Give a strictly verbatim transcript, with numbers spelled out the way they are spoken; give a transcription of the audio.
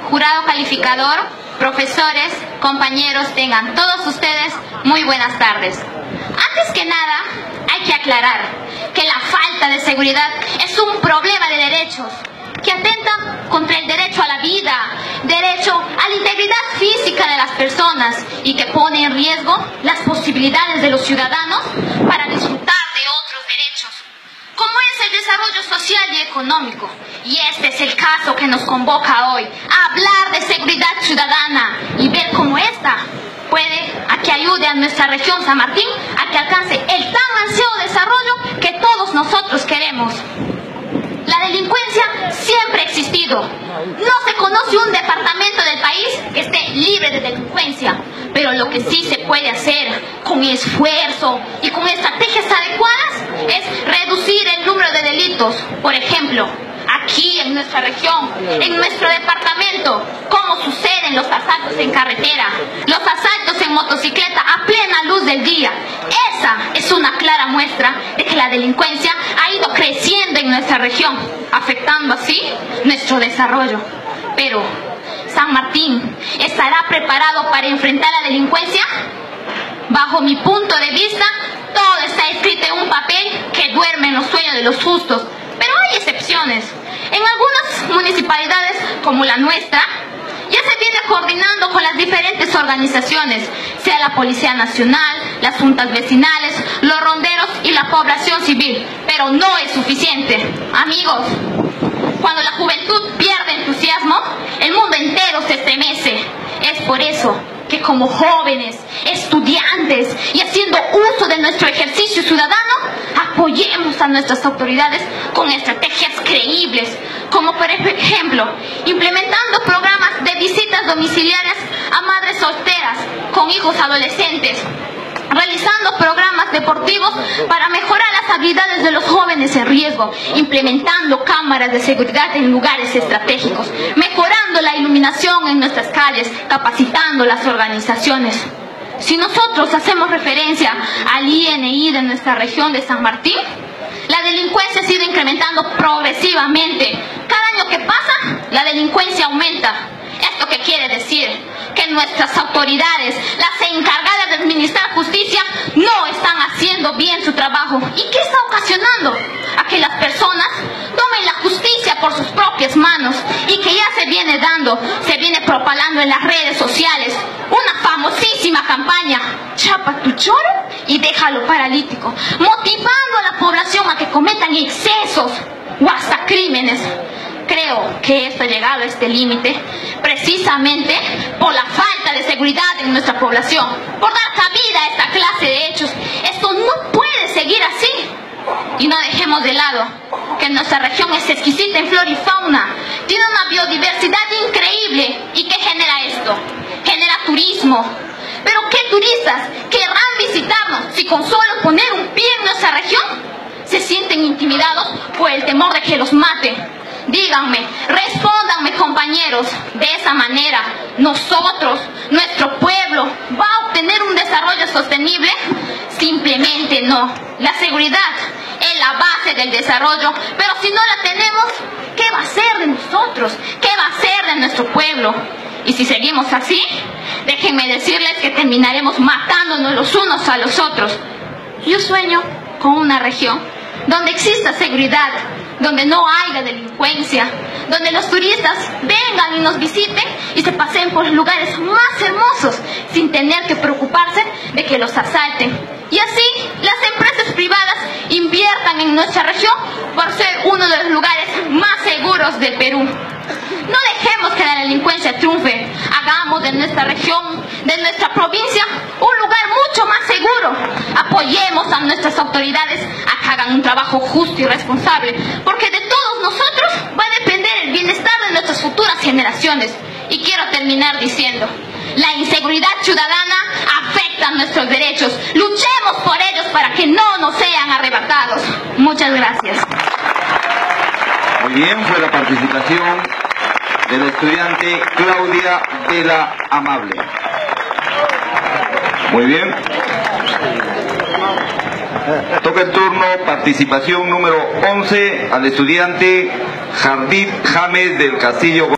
jurado calificador, profesores, compañeros, tengan todos ustedes muy buenas tardes. Antes que nada, hay que aclarar que la falta de seguridad es un problema de derechos que atenta contra el derecho a la vida, derecho a la integridad física de las personas y que pone en riesgo las posibilidades de los ciudadanos para disfrutar de otros derechos, como es el desarrollo social y económico. Y este es el caso que nos convoca hoy, a hablar de seguridad ciudadana y ver cómo esta puede a que ayude a nuestra región San Martín a que alcance el tan ansiado desarrollo que todos nosotros queremos. La delincuencia siempre ha existido. No se conoce un departamento del país que esté libre de delincuencia, pero lo que sí se puede hacer con esfuerzo y con estrategias adecuadas es reducir el número de delitos. Por ejemplo, aquí en nuestra región, en nuestro departamento, como suceden los asaltos en carretera, los asaltos en motocicleta a plena luz del día. Esa es una clara muestra de que la delincuencia ha ido creciendo en nuestra región, afectando así nuestro desarrollo. Pero, ¿San Martín estará preparado para enfrentar la delincuencia? Bajo mi punto de vista, todo está escrito en un papel que duerme en los sueños de los justos. Pero hay excepciones. En algunas municipalidades, como la nuestra, ya se viene coordinando con las diferentes organizaciones, sea la Policía Nacional, las juntas vecinales, los ronderos y la población civil. Pero no es suficiente. Amigos, cuando la juventud pierde entusiasmo, el mundo entero se estremece. Es por eso que como jóvenes, estudiantes y haciendo uso de nuestro ejercicio ciudadano, apoyemos a nuestras autoridades con estrategias creíbles, como por ejemplo, implementando programas de visitas domiciliarias a madres solteras con hijos adolescentes, realizando programas deportivos para mejorar las habilidades de los jóvenes en riesgo, implementando cámaras de seguridad en lugares estratégicos, mejorando la iluminación en nuestras calles, capacitando las organizaciones. Si nosotros hacemos referencia al I N I de nuestra región de San Martín, la delincuencia ha ido incrementando progresivamente. Cada año que pasa, la delincuencia aumenta. ¿Esto qué quiere decir? Que nuestras autoridades, las encargadas de administrar justicia, no están haciendo bien su trabajo. ¿Y qué está ocasionando? A que las personas tomen la justicia por sus propias manos y que ya se viene dando, se viene propalando en las redes sociales una famosísima campaña, chapa tu choro y déjalo paralítico, motivando a la población a que cometan excesos o hasta crímenes. Creo que esto ha llegado a este límite precisamente por la falta de seguridad en nuestra población, por dar cabida a esta clase de hechos. Esto no puede seguir así. Y no dejemos de lado que nuestra región es exquisita en flora y fauna, tiene una biodiversidad increíble. ¿Y qué genera esto? Genera turismo. Pero ¿qué turistas querrán visitarnos si con solo poner un pie en nuestra región se sienten intimidados por el temor de que los maten? Díganme, respóndanme, compañeros, de esa manera nosotros, nuestro pueblo, ¿va a obtener un desarrollo sostenible? Simplemente no. La seguridad es la base del desarrollo, pero si no la tenemos, ¿qué va a ser de nosotros? ¿Qué va a ser de nuestro pueblo? Y si seguimos así, déjenme decirles que terminaremos matándonos los unos a los otros. Yo sueño con una región donde exista seguridad, donde no haya delincuencia, donde los turistas vengan y nos visiten y se paseen por los lugares más hermosos sin tener que preocuparse de que los asalten. Y así las empresas privadas inviertan en nuestra región por ser uno de los lugares más seguros del Perú. No dejemos que la delincuencia triunfe. Hagamos de nuestra región, de nuestra provincia, un lugar mucho más seguro. Apoyemos a nuestras autoridades a que hagan un trabajo justo y responsable, porque de todos nosotros va a depender el bienestar de nuestras futuras generaciones. Y quiero terminar diciendo, la inseguridad ciudadana afecta nuestros derechos. Luchemos por ellos para que no nos sean arrebatados. Muchas gracias. Muy bien, fue la participación de la estudiante Claudia de la Amable. Muy bien. Toca el turno, participación número once, al estudiante Jardín James del Castillo.